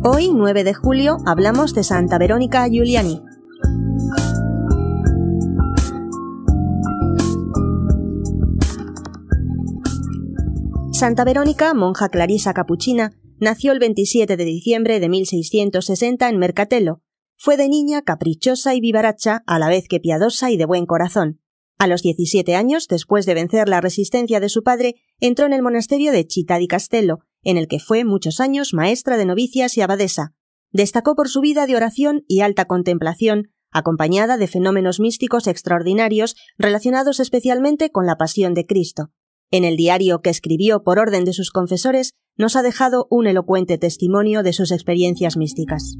Hoy, 9 de julio, hablamos de Santa Verónica Giuliani. Santa Verónica, monja clarisa capuchina, nació el 27 de diciembre de 1660 en Mercatello. Fue de niña caprichosa y vivaracha, a la vez que piadosa y de buen corazón. A los 17 años, después de vencer la resistencia de su padre, entró en el monasterio de Città di Castello, en el que fue muchos años maestra de novicias y abadesa. Destacó por su vida de oración y alta contemplación, acompañada de fenómenos místicos extraordinarios relacionados especialmente con la pasión de Cristo. En el diario que escribió por orden de sus confesores, nos ha dejado un elocuente testimonio de sus experiencias místicas.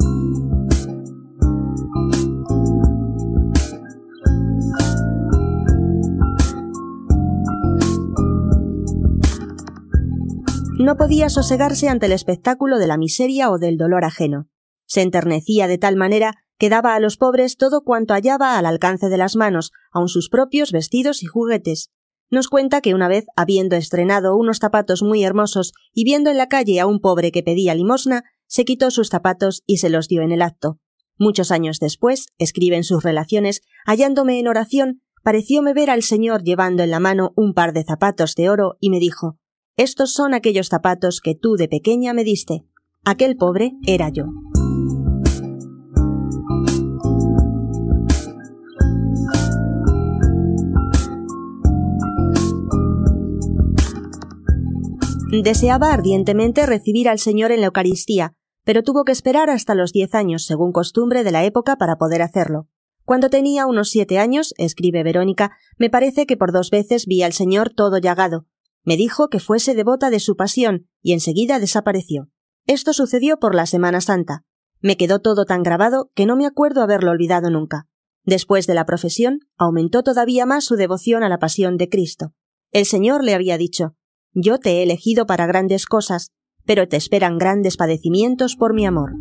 No podía sosegarse ante el espectáculo de la miseria o del dolor ajeno. Se enternecía de tal manera que daba a los pobres todo cuanto hallaba al alcance de las manos, aun sus propios vestidos y juguetes. Nos cuenta que una vez, habiendo estrenado unos zapatos muy hermosos y viendo en la calle a un pobre que pedía limosna, se quitó sus zapatos y se los dio en el acto. Muchos años después, escribe en sus relaciones, hallándome en oración, parecióme ver al Señor llevando en la mano un par de zapatos de oro y me dijo: «Estos son aquellos zapatos que tú de pequeña me diste». Aquel pobre era yo. Deseaba ardientemente recibir al Señor en la Eucaristía, pero tuvo que esperar hasta los 10 años, según costumbre de la época, para poder hacerlo. Cuando tenía unos 7 años, escribe Verónica, me parece que por 2 veces vi al Señor todo llagado. Me dijo que fuese devota de su pasión y enseguida desapareció. Esto sucedió por la Semana Santa. Me quedó todo tan grabado que no me acuerdo haberlo olvidado nunca. Después de la profesión, aumentó todavía más su devoción a la pasión de Cristo. El Señor le había dicho: «Yo te he elegido para grandes cosas, pero te esperan grandes padecimientos por mi amor».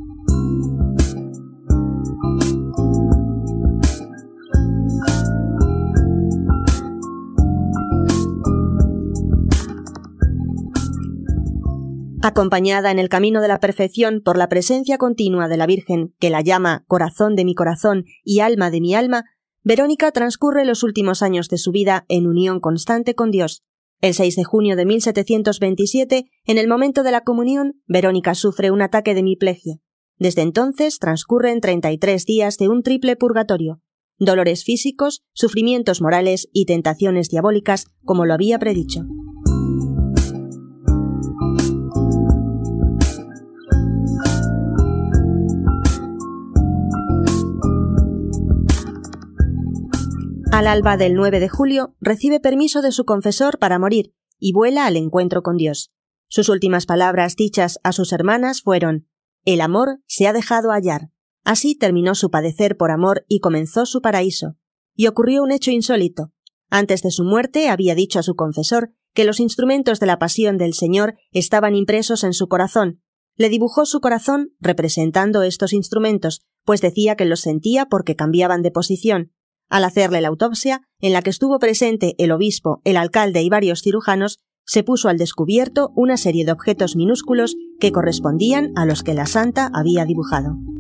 Acompañada en el camino de la perfección por la presencia continua de la Virgen, que la llama corazón de mi corazón y alma de mi alma, Verónica transcurre los últimos años de su vida en unión constante con Dios. El 6 de junio de 1727, en el momento de la comunión, Verónica sufre un ataque de hemiplegia. Desde entonces transcurren 33 días de un triple purgatorio: dolores físicos, sufrimientos morales y tentaciones diabólicas, como lo había predicho. Al alba del 9 de julio, recibe permiso de su confesor para morir y vuela al encuentro con Dios. Sus últimas palabras dichas a sus hermanas fueron: «El amor se ha dejado hallar». Así terminó su padecer por amor y comenzó su paraíso. Y ocurrió un hecho insólito. Antes de su muerte había dicho a su confesor que los instrumentos de la pasión del Señor estaban impresos en su corazón. Le dibujó su corazón representando estos instrumentos, pues decía que los sentía porque cambiaban de posición. Al hacerle la autopsia, en la que estuvo presente el obispo, el alcalde y varios cirujanos, se puso al descubierto una serie de objetos minúsculos que correspondían a los que la santa había dibujado.